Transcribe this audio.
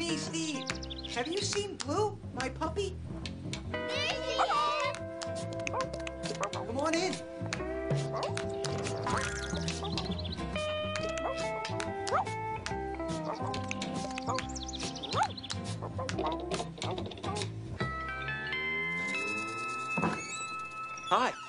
Steve, have you seen Blue, my puppy? Come on in. Hi.